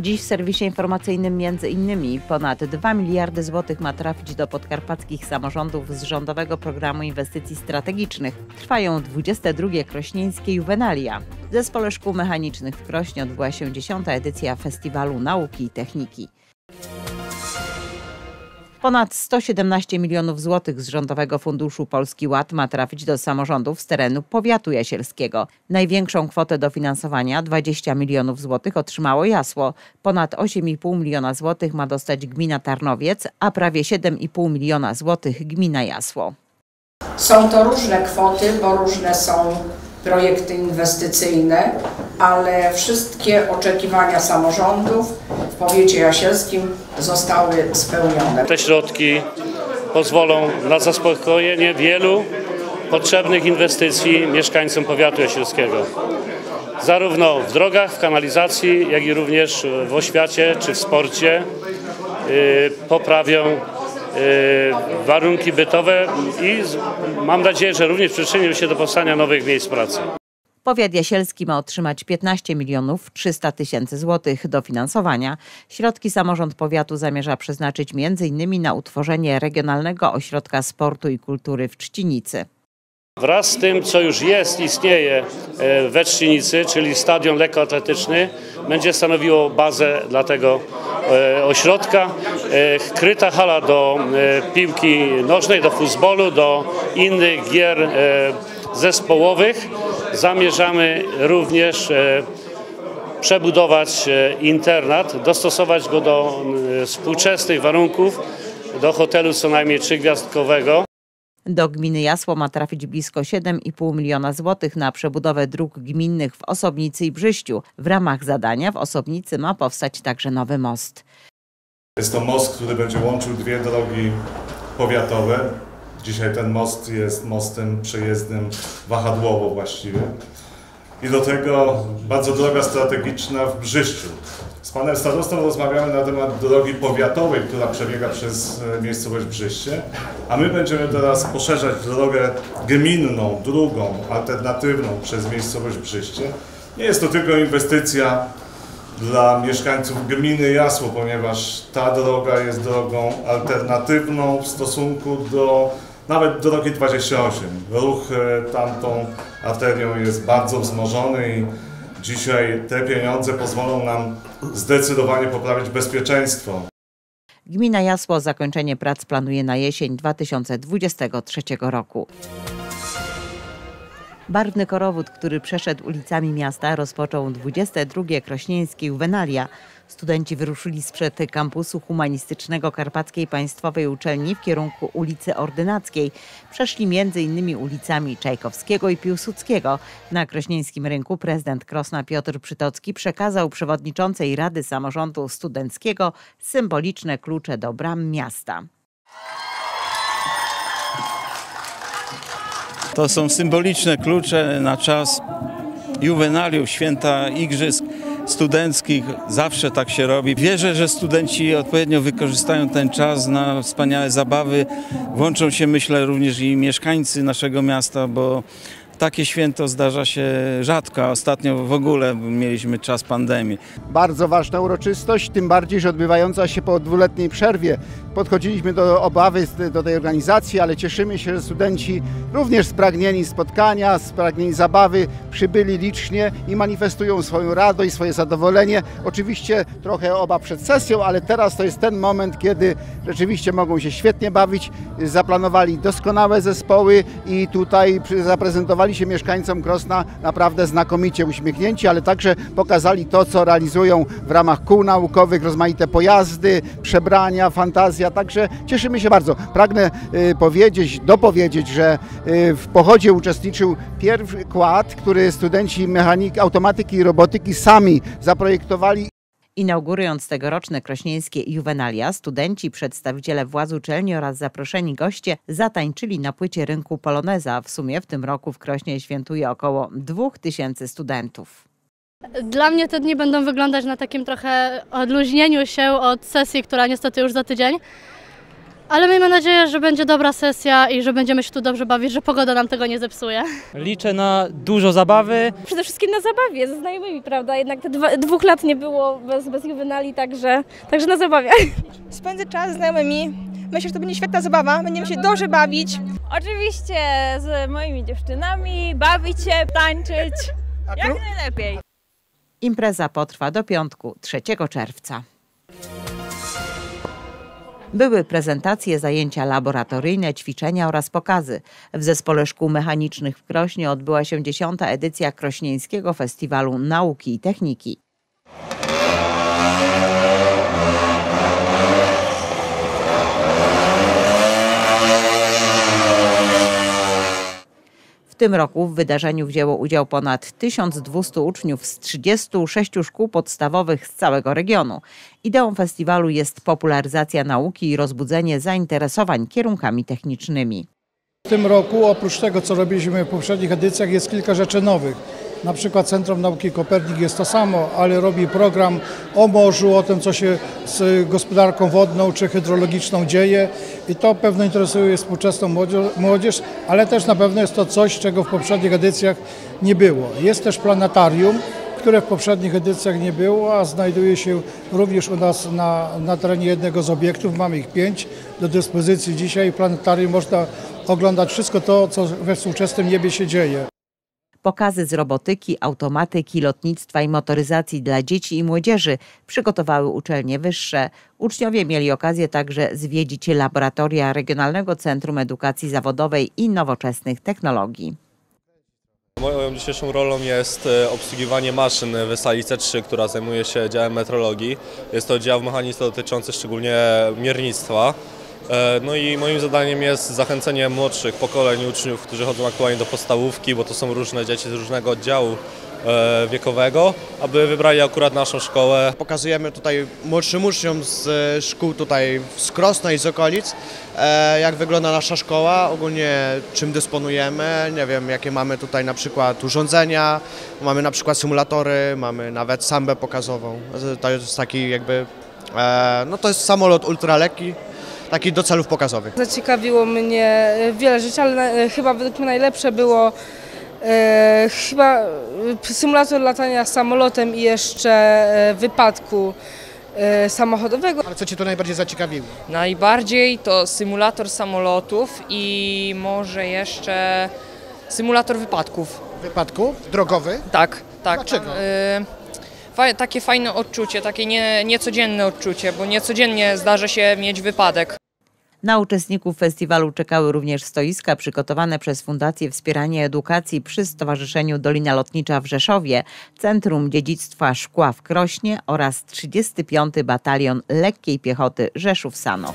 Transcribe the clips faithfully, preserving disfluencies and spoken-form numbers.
Dziś w serwisie informacyjnym między innymi ponad dwa miliardy złotych ma trafić do podkarpackich samorządów z rządowego programu inwestycji strategicznych. Trwają dwudzieste drugie krośnieńskie Juvenalia. W Zespole Szkół Mechanicznych w Krośnie odbyła się dziesiąta edycja Festiwalu Nauki i Techniki. Ponad sto siedemnaście milionów złotych z Rządowego Funduszu Polski Ład ma trafić do samorządów z terenu powiatu jasielskiego. Największą kwotę dofinansowania, dwadzieścia milionów złotych, otrzymało Jasło. Ponad osiem i pół miliona złotych ma dostać gmina Tarnowiec, a prawie siedem i pół miliona złotych gmina Jasło. Są to różne kwoty, bo różne są projekty inwestycyjne, ale wszystkie oczekiwania samorządów w powiecie jasielskim zostały spełnione. Te środki pozwolą na zaspokojenie wielu potrzebnych inwestycji mieszkańcom powiatu jasielskiego. Zarówno w drogach, w kanalizacji, jak i również w oświacie czy w sporcie yy, poprawią yy, warunki bytowe i mam nadzieję, że również przyczynią się do powstania nowych miejsc pracy. Powiat jasielski ma otrzymać piętnaście milionów trzysta tysięcy złotych dofinansowania. Środki samorząd powiatu zamierza przeznaczyć między innymi na utworzenie Regionalnego Ośrodka Sportu i Kultury w Trzcinicy. Wraz z tym, co już jest, istnieje we Trzcinicy, czyli stadion lekkoatletyczny, będzie stanowiło bazę dla tego ośrodka. Kryta hala do piłki nożnej, do futbolu, do innych gier zespołowych. Zamierzamy również przebudować internat, dostosować go do współczesnych warunków, do hotelu co najmniej trzygwiazdkowego. Do gminy Jasło ma trafić blisko siedem i pół miliona złotych na przebudowę dróg gminnych w Osobnicy i Brzyściu. W ramach zadania w Osobnicy ma powstać także nowy most. Jest to most, który będzie łączył dwie drogi powiatowe. Dzisiaj ten most jest mostem przejezdnym wahadłowo właściwie. I do tego bardzo droga strategiczna w Brzyściu. Z panem starostą rozmawiamy na temat drogi powiatowej, która przebiega przez miejscowość Brzyście, a my będziemy teraz poszerzać drogę gminną, drugą, alternatywną przez miejscowość Brzyście. Nie jest to tylko inwestycja dla mieszkańców gminy Jasło, ponieważ ta droga jest drogą alternatywną w stosunku do nawet drogi dwadzieścia osiem. Ruch tamtą arterią jest bardzo wzmożony i dzisiaj te pieniądze pozwolą nam zdecydowanie poprawić bezpieczeństwo. Gmina Jasło zakończenie prac planuje na jesień dwa tysiące dwudziestego trzeciego roku. Barwny korowód, który przeszedł ulicami miasta, rozpoczął dwudzieste drugie krośnieńskie Juvenalia. Studenci wyruszyli sprzed kampusu humanistycznego Karpackiej Państwowej Uczelni w kierunku ulicy Ordynackiej. Przeszli między innymi ulicami Czajkowskiego i Piłsudskiego. Na krośnieńskim rynku prezydent Krosna Piotr Przytocki przekazał przewodniczącej Rady Samorządu Studenckiego symboliczne klucze do bram miasta. To są symboliczne klucze na czas juwenaliów, święta igrzysk studenckich. Zawsze tak się robi. Wierzę, że studenci odpowiednio wykorzystają ten czas na wspaniałe zabawy. Włączą się, myślę, również i mieszkańcy naszego miasta, bo takie święto zdarza się rzadko, a ostatnio w ogóle mieliśmy czas pandemii. Bardzo ważna uroczystość, tym bardziej, że odbywająca się po dwuletniej przerwie. Podchodziliśmy do obawy do tej organizacji, ale cieszymy się, że studenci również spragnieni spotkania, spragnieni zabawy, przybyli licznie i manifestują swoją radość, swoje zadowolenie. Oczywiście trochę oba przed sesją, ale teraz to jest ten moment, kiedy rzeczywiście mogą się świetnie bawić. Zaplanowali doskonałe zespoły i tutaj zaprezentowali się mieszkańcom Krosna naprawdę znakomicie uśmiechnięci, ale także pokazali to, co realizują w ramach kół naukowych, rozmaite pojazdy, przebrania, fantazja. Także cieszymy się bardzo. Pragnę y, powiedzieć, dopowiedzieć, że y, w pochodzie uczestniczył pierwszy kład, który studenci mechaniki, automatyki i robotyki sami zaprojektowali. Inaugurując tegoroczne krośnieńskie Juvenalia, studenci, przedstawiciele władz uczelni oraz zaproszeni goście zatańczyli na płycie rynku Poloneza. W sumie w tym roku w Krośnie świętuje około dwóch tysięcy studentów. Dla mnie te dni będą wyglądać na takim trochę odluźnieniu się od sesji, która niestety już za tydzień. Ale miejmy nadzieję, że będzie dobra sesja i że będziemy się tu dobrze bawić, że pogoda nam tego nie zepsuje. Liczę na dużo zabawy. Przede wszystkim na zabawie ze znajomymi, prawda? Jednak te dwa, dwóch lat nie było bez, bez juwenali, także, także na zabawie. Spędzę czas z znajomymi. Myślę, że to będzie świetna zabawa. Będziemy się dobrze bawić. Oczywiście z moimi dziewczynami, bawić się, tańczyć, jak najlepiej. Impreza potrwa do piątku, trzeciego czerwca. Były prezentacje, zajęcia laboratoryjne, ćwiczenia oraz pokazy. W Zespole Szkół Mechanicznych w Krośnie odbyła się dziesiąta edycja Krośnieńskiego Festiwalu Nauki i Techniki. W tym roku w wydarzeniu wzięło udział ponad tysiąc dwieście uczniów z trzydziestu sześciu szkół podstawowych z całego regionu. Ideą festiwalu jest popularyzacja nauki i rozbudzenie zainteresowań kierunkami technicznymi. W tym roku oprócz tego, co robiliśmy w poprzednich edycjach, jest kilka rzeczy nowych. Na przykład Centrum Nauki Kopernik jest to samo, ale robi program o morzu, o tym, co się z gospodarką wodną czy hydrologiczną dzieje i to pewno interesuje współczesną młodzież, ale też na pewno jest to coś, czego w poprzednich edycjach nie było. Jest też planetarium, które w poprzednich edycjach nie było, a znajduje się również u nas na, na terenie jednego z obiektów. Mamy ich pięć do dyspozycji dzisiaj. W planetarium można oglądać wszystko to, co we współczesnym niebie się dzieje. Pokazy z robotyki, automatyki, lotnictwa i motoryzacji dla dzieci i młodzieży przygotowały uczelnie wyższe. Uczniowie mieli okazję także zwiedzić laboratoria Regionalnego Centrum Edukacji Zawodowej i Nowoczesnych Technologii. Moją dzisiejszą rolą jest obsługiwanie maszyn w sali C trzy, która zajmuje się działem metrologii. Jest to dział mechanizmu dotyczący szczególnie miernictwa. No i moim zadaniem jest zachęcenie młodszych pokoleń uczniów, którzy chodzą aktualnie do podstawówki, bo to są różne dzieci z różnego oddziału wiekowego, aby wybrali akurat naszą szkołę. Pokazujemy tutaj młodszym uczniom z szkół tutaj z Krosna i z okolic, jak wygląda nasza szkoła, ogólnie czym dysponujemy, nie wiem, jakie mamy tutaj na przykład urządzenia, mamy na przykład symulatory, mamy nawet sambę pokazową. To jest taki jakby, no to jest samolot ultralekki. Taki do celów pokazowych. Zaciekawiło mnie wiele rzeczy, ale chyba według mnie najlepsze było e, chyba symulator latania samolotem i jeszcze e, wypadku e, samochodowego. Ale co Cię to najbardziej zaciekawiło? Najbardziej to symulator samolotów i może jeszcze symulator wypadków. Wypadków? Drogowy? Tak, tak. Dlaczego? Tam, y Fa takie fajne odczucie, takie nie, niecodzienne odczucie, bo niecodziennie zdarza się mieć wypadek. Na uczestników festiwalu czekały również stoiska przygotowane przez Fundację Wspierania Edukacji przy Stowarzyszeniu Dolina Lotnicza w Rzeszowie, Centrum Dziedzictwa Szkła w Krośnie oraz trzydziesty piąty Batalion Lekkiej Piechoty Rzeszów-Sanok.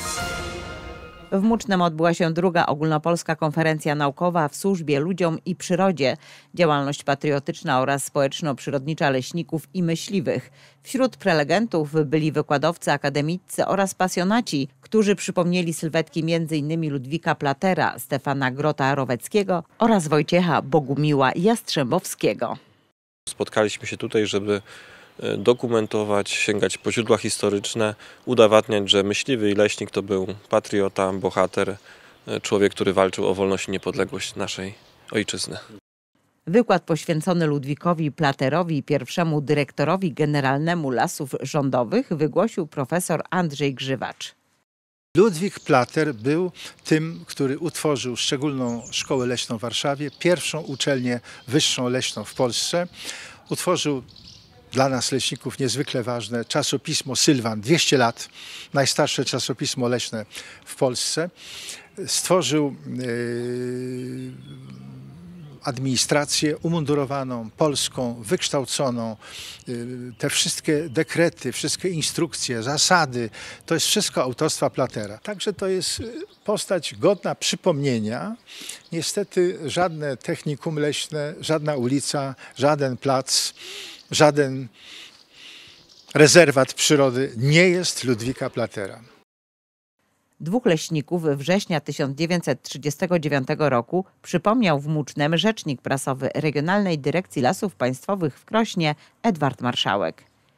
W Mucznem odbyła się druga ogólnopolska konferencja naukowa w służbie ludziom i przyrodzie, działalność patriotyczna oraz społeczno-przyrodnicza leśników i myśliwych. Wśród prelegentów byli wykładowcy akademiccy oraz pasjonaci, którzy przypomnieli sylwetki między innymi Ludwika Platera, Stefana Grota-Roweckiego oraz Wojciecha Bogumiła Jastrzębowskiego. Spotkaliśmy się tutaj, żeby dokumentować, sięgać po źródła historyczne, udowadniać, że myśliwy i leśnik to był patriota, bohater, człowiek, który walczył o wolność i niepodległość naszej ojczyzny. Wykład poświęcony Ludwikowi Platerowi, pierwszemu dyrektorowi generalnemu Lasów Rządowych, wygłosił profesor Andrzej Grzywacz. Ludwik Plater był tym, który utworzył szczególną szkołę leśną w Warszawie, pierwszą uczelnię wyższą leśną w Polsce. Utworzył dla nas leśników niezwykle ważne czasopismo Sylwan, dwieście lat, najstarsze czasopismo leśne w Polsce. Stworzył yy, administrację umundurowaną, polską, wykształconą. Yy, te wszystkie dekrety, wszystkie instrukcje, zasady, to jest wszystko autorstwa Platera. Także to jest postać godna przypomnienia. Niestety żadne technikum leśne, żadna ulica, żaden plac, żaden rezerwat przyrody nie jest Ludwika Platera. Dwóch leśników września tysiąc dziewięćset trzydziestego dziewiątego roku przypomniał w Mucznem rzecznik prasowy Regionalnej Dyrekcji Lasów Państwowych w Krośnie Edward Marszałek.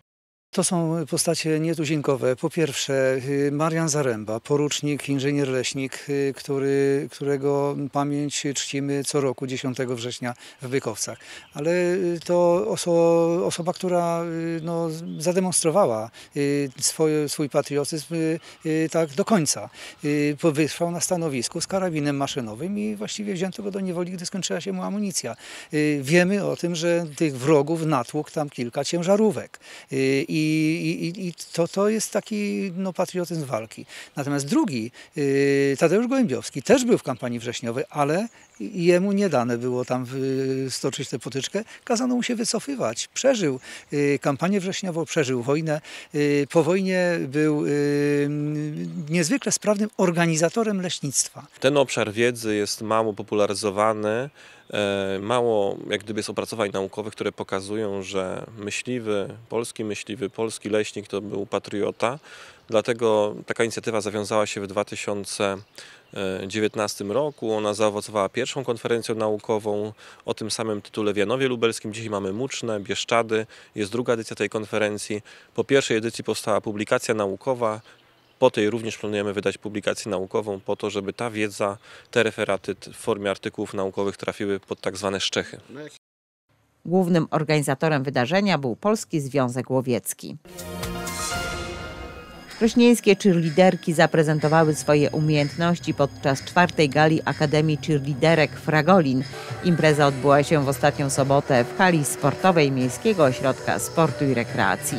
To są postacie nietuzinkowe. Po pierwsze Marian Zaręba, porucznik, inżynier leśnik, który, którego pamięć czcimy co roku dziesiątego września w Bykowcach. Ale to oso, osoba, która no, zademonstrowała swój, swój patriotyzm tak do końca. Wytrwał na stanowisku z karabinem maszynowym i właściwie wzięto go do niewoli, gdy skończyła się mu amunicja. Wiemy o tym, że tych wrogów natłukł tam kilka ciężarówek. I I, i, i to, to jest taki no, patriotyzm walki. Natomiast drugi, yy, Tadeusz Gołębiowski, też był w kampanii wrześniowej, ale jemu nie dane było tam yy, stoczyć tę potyczkę. Kazano mu się wycofywać. Przeżył yy, kampanię wrześniową, przeżył wojnę. Yy, po wojnie był yy, niezwykle sprawnym organizatorem leśnictwa. Ten obszar wiedzy jest mało popularyzowany. Mało jak gdyby jest opracowań naukowych, które pokazują, że myśliwy, polski myśliwy, polski leśnik to był patriota. Dlatego taka inicjatywa zawiązała się w dwa tysiące dziewiętnastym roku. Ona zaowocowała pierwszą konferencją naukową o tym samym tytule w Janowie Lubelskim. Dzisiaj mamy Muczne, Bieszczady. Jest druga edycja tej konferencji. Po pierwszej edycji powstała publikacja naukowa. Po tej również planujemy wydać publikację naukową po to, żeby ta wiedza, te referaty w formie artykułów naukowych trafiły pod tak zwane szczechy. Głównym organizatorem wydarzenia był Polski Związek Łowiecki. Krośnieńskie cheerleaderki zaprezentowały swoje umiejętności podczas czwartej gali Akademii Cheerleaderek Fragolin. Impreza odbyła się w ostatnią sobotę w hali sportowej Miejskiego Ośrodka Sportu i Rekreacji.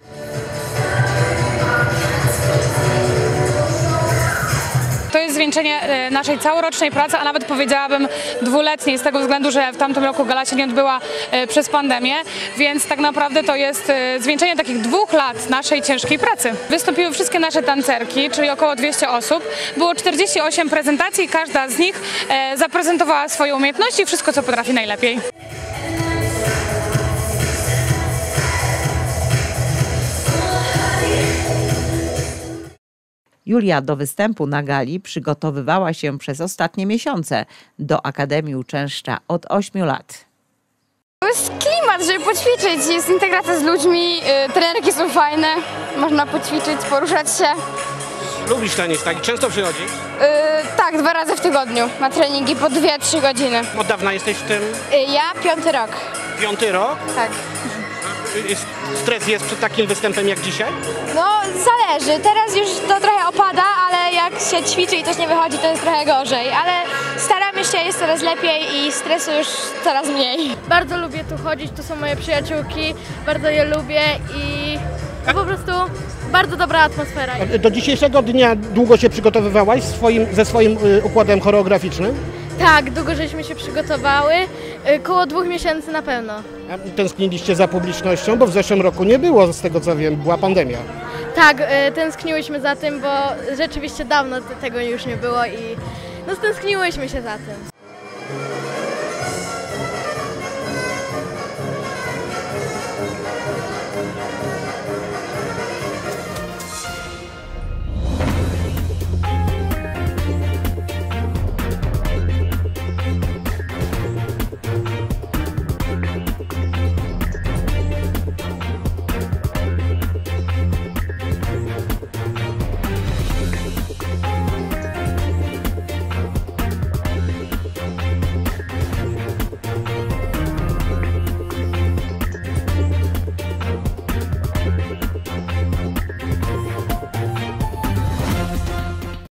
To jest zwieńczenie naszej całorocznej pracy, a nawet powiedziałabym dwuletniej, z tego względu, że w tamtym roku gala się nie odbyła przez pandemię, więc tak naprawdę to jest zwieńczenie takich dwóch lat naszej ciężkiej pracy. Wystąpiły wszystkie nasze tancerki, czyli około dwieście osób. Było czterdzieści osiem prezentacji, każda z nich zaprezentowała swoje umiejętności i wszystko, co potrafi najlepiej. Julia do występu na gali przygotowywała się przez ostatnie miesiące. Do Akademii uczęszcza od ośmiu lat. To jest klimat, żeby poćwiczyć, jest integracja z ludźmi, yy, trenerki są fajne, można poćwiczyć, poruszać się. Lubisz tenis, tak? Często przychodzi? Yy, tak, dwa razy w tygodniu, na treningi po dwie trzy godziny. Od dawna jesteś w tym? Yy, ja piąty rok. Piąty rok? Tak. Stres jest przed takim występem jak dzisiaj? No zależy, teraz już to trochę opada, ale jak się ćwiczy i coś nie wychodzi, to jest trochę gorzej, ale staramy się, jest coraz lepiej i stresu już coraz mniej. Bardzo lubię tu chodzić, tu są moje przyjaciółki, bardzo je lubię i no po prostu bardzo dobra atmosfera. Do dzisiejszego dnia długo się przygotowywałaś swoim, ze swoim układem choreograficznym? Tak, długo żeśmy się przygotowały, koło dwóch miesięcy na pewno. A tęskniliście za publicznością, bo w zeszłym roku nie było, z tego co wiem, była pandemia. Tak, tęskniłyśmy za tym, bo rzeczywiście dawno tego już nie było i no stęskniłyśmy się za tym.